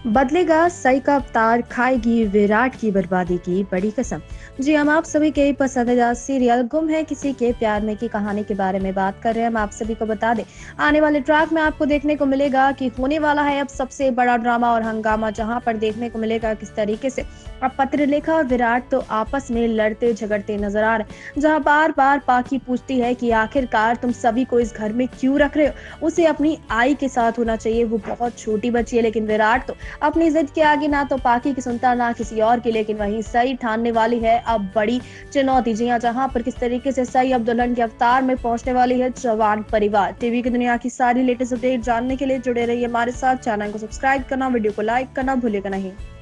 बदलेगा सई का अवतार, खाएगी विराट की बर्बादी की बड़ी कसम। जी हम आप सभी के पसंदीदा सीरियल गुम है किसी के प्यार में की कहानी के बारे में बात कर रहे हैं। हम आप सभी को बता दें, आने वाले ट्रैक में आपको देखने को मिलेगा कि होने वाला है अब सबसे बड़ा ड्रामा और हंगामा, जहां पर देखने को मिलेगा किस तरीके से अब पत्रलेखा और विराट तो आपस में लड़ते झगड़ते नजर आ रहे हैं। जहां बार बार पाखी पूछती है कि आखिरकार तुम सभी को इस घर में क्यों रख रहे हो, उसे अपनी आई के साथ होना चाहिए, वो बहुत छोटी बच्ची है। लेकिन विराट तो अपनी जिद के आगे ना तो पाकी की सुनता ना किसी और की। लेकिन वहीं सई ठानने वाली है अब बड़ी चुनौती। जी हाँ, जहां पर किस तरीके से सई अब दुल्हन के अवतार में पहुंचने वाली है जवान परिवार। टीवी की दुनिया की सारी लेटेस्ट अपडेट जानने के लिए जुड़े रहिए हमारे साथ। चैनल को सब्सक्राइब करना, वीडियो को लाइक करना भूलेगा नहीं।